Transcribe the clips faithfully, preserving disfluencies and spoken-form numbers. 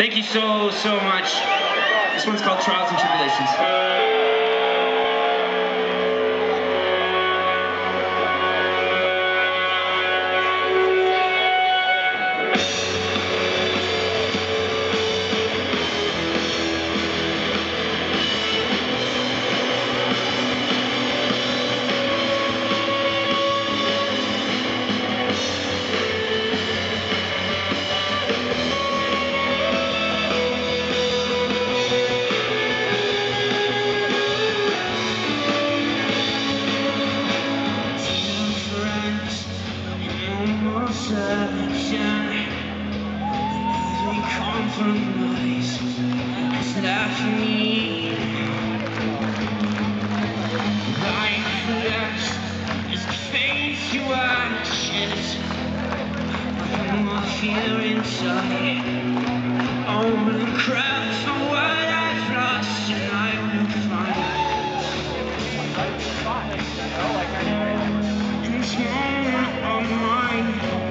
Thank you so, so much. This one's called Trials and Tribulations. Compromise has left me lifeless as I face to ashes. I'm more fear inside. Only crap for what I've lost, and I will find. In this moment of mine,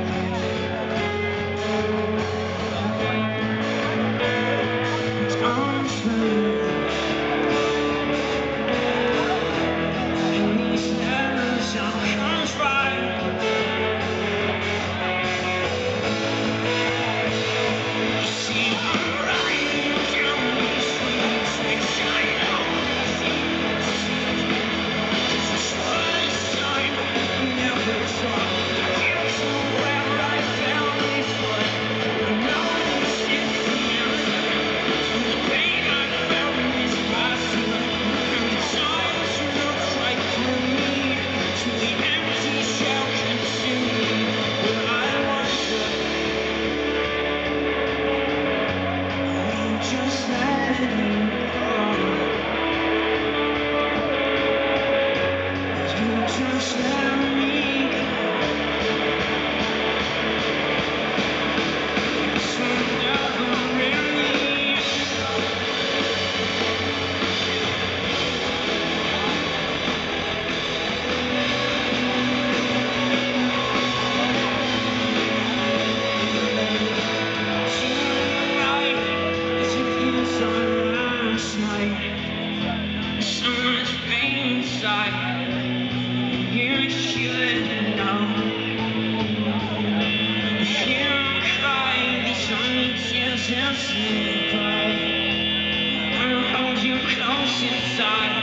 you should know. If you don't cry, these only tears will slip by. I'll hold you close inside.